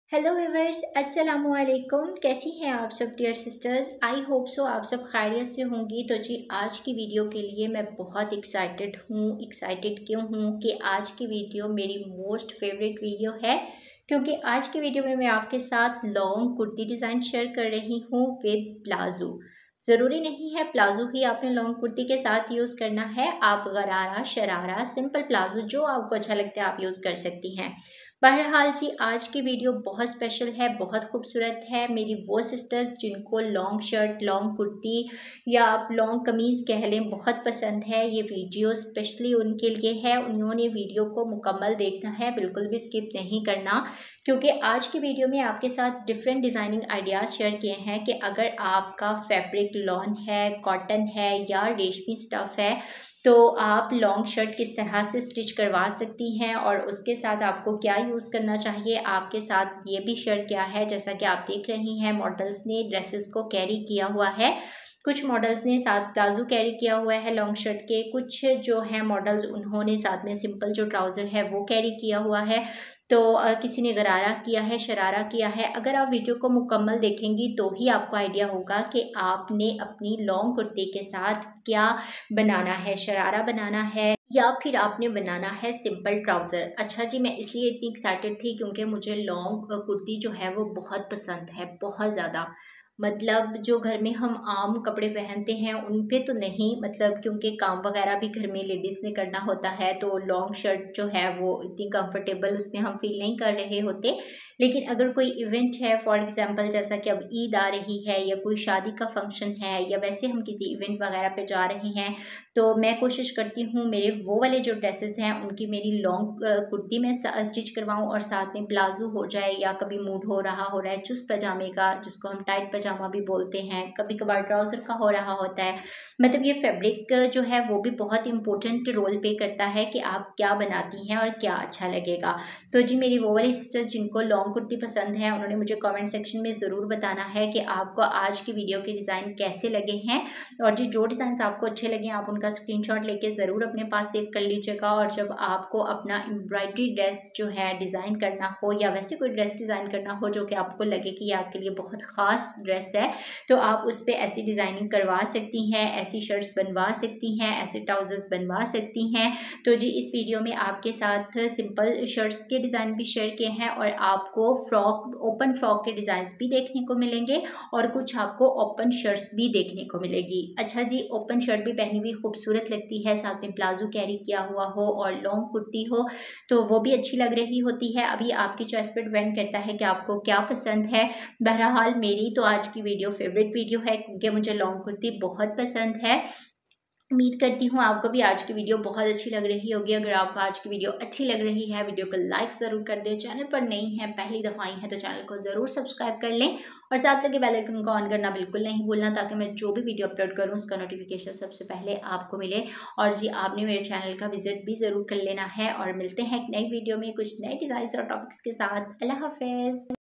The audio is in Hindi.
हेलो व्यूवर्स, अस्सलामु अलैकुम। कैसी हैं आप सब dear sisters? I hope so आप सब खैरियत से होंगी। तो जी आज की वीडियो के लिए मैं बहुत एक्साइटेड हूँ। एक्साइटेड क्यों हूँ कि आज की वीडियो मेरी मोस्ट फेवरेट वीडियो है, क्योंकि आज की वीडियो में मैं आपके साथ लॉन्ग कुर्ती डिज़ाइन शेयर कर रही हूँ विद प्लाजो। ज़रूरी नहीं है प्लाजो ही आपने लॉन्ग कुर्ती के साथ यूज़ करना है, आप गरारा, शरारा, सिंपल प्लाजो जो आपको अच्छा लगता है आप यूज़ कर सकती हैं। बहरहाल जी आज की वीडियो बहुत स्पेशल है, बहुत खूबसूरत है। मेरी वो सिस्टर्स जिनको लॉन्ग शर्ट, लॉन्ग कुर्ती या आप लॉन्ग कमीज़ कह लें बहुत पसंद है, ये वीडियो स्पेशली उनके लिए है। उन्होंने वीडियो को मुकम्मल देखना है, बिल्कुल भी स्किप नहीं करना, क्योंकि आज की वीडियो में आपके साथ डिफरेंट डिज़ाइनिंग आइडियाज़ शेयर किए हैं कि अगर आपका फैब्रिक लॉन है, कॉटन है या रेशमी स्टफ़ है तो आप लॉन्ग शर्ट किस तरह से स्टिच करवा सकती हैं और उसके साथ आपको क्या यूज़ करना चाहिए। आपके साथ ये भी शेयर किया है, जैसा कि आप देख रही हैं मॉडल्स ने ड्रेसेस को कैरी किया हुआ है। कुछ मॉडल्स ने साथ प्लाजो कैरी किया हुआ है लॉन्ग शर्ट के, कुछ जो है मॉडल्स उन्होंने साथ में सिंपल जो ट्राउज़र है वो कैरी किया हुआ है। तो किसी ने गरारा किया है, शरारा किया है। अगर आप वीडियो को मुकम्मल देखेंगी तो ही आपको आइडिया होगा कि आपने अपनी लॉन्ग कुर्ती के साथ क्या बनाना है, शरारा बनाना है या फिर आपने बनाना है सिंपल ट्राउज़र। अच्छा जी, मैं इसलिए इतनी एक्साइटेड थी क्योंकि मुझे लॉन्ग कुर्ती जो है वो बहुत पसंद है, बहुत ज़्यादा। मतलब जो घर में हम आम कपड़े पहनते हैं उन पे तो नहीं, मतलब क्योंकि काम वगैरह भी घर में लेडीज़ ने करना होता है तो लॉन्ग शर्ट जो है वो इतनी कंफर्टेबल उसमें हम फील नहीं कर रहे होते। लेकिन अगर कोई इवेंट है, फॉर एग्जांपल जैसा कि अब ईद आ रही है या कोई शादी का फंक्शन है या वैसे हम किसी इवेंट वगैरह पे जा रहे हैं, तो मैं कोशिश करती हूँ मेरे वो वाले जो ड्रेसेस हैं उनकी मेरी लॉन्ग कुर्ती में स्टिच करवाऊँ और साथ में प्लाजो हो जाए, या कभी मूड हो रहा है चुस्त पजामे का जिसको हम टाइट पजामा भी बोलते हैं, कभी कभार ट्राउज़र का हो रहा होता है। मतलब ये फैब्रिक जो है वो भी बहुत इंपॉर्टेंट रोल प्ले करता है कि आप क्या बनाती हैं और क्या अच्छा लगेगा। तो जी मेरी वो वाली सिस्टर्स जिनको लॉन्ग कुर्ती पसंद है उन्होंने मुझे कमेंट सेक्शन में ज़रूर बताना है कि आपको आज की वीडियो के डिज़ाइन कैसे लगे हैं, और जी जो डिज़ाइन आपको अच्छे लगे आप उनका स्क्रीनशॉट लेके ज़रूर अपने पास सेव कर लीजिएगा। और जब आपको अपना एम्ब्रॉयडरी ड्रेस जो है डिज़ाइन करना हो या वैसे कोई ड्रेस डिज़ाइन करना हो जो कि आपको लगे कि ये आपके लिए बहुत ख़ास ड्रेस है, तो आप उस पर ऐसी डिज़ाइनिंग करवा सकती हैं, ऐसी शर्ट्स बनवा सकती हैं, ऐसे ट्राउज़र्स बनवा सकती हैं। तो जी इस वीडियो में आपके साथ सिंपल शर्ट्स के डिज़ाइन भी शेयर किए हैं और आपको फ्रॉक, ओपन फ्रॉक के डिज़ाइंस भी देखने को मिलेंगे और कुछ आपको ओपन शर्ट्स भी देखने को मिलेगी। अच्छा जी, ओपन शर्ट भी पहनी हुई खूबसूरत लगती है, साथ में प्लाजो कैरी किया हुआ हो और लॉन्ग कुर्ती हो तो वो भी अच्छी लग रही होती है। अभी आपकी चॉइस पर डिपेंड करता है कि आपको क्या पसंद है। बहरहाल मेरी तो आज की वीडियो फेवरेट वीडियो है क्योंकि मुझे लॉन्ग कुर्ती बहुत पसंद है। उम्मीद करती हूँ आपको भी आज की वीडियो बहुत अच्छी लग रही होगी। अगर आपको आज की वीडियो अच्छी लग रही है वीडियो को लाइक ज़रूर कर दें, चैनल पर नई है, पहली दफ़ा आई है तो चैनल को ज़रूर सब्सक्राइब कर लें और साथ लगे बेल आइकन को ऑन करना बिल्कुल नहीं भूलना, ताकि मैं जो भी वीडियो अपलोड करूँ उसका नोटिफिकेशन सबसे पहले आपको मिले। और जी आपने मेरे चैनल का विजिट भी ज़रूर कर लेना है और मिलते हैं एक नई वीडियो में कुछ नए डिज़ाइन और टॉपिक्स के साथ। अल्लाह हाफिज़।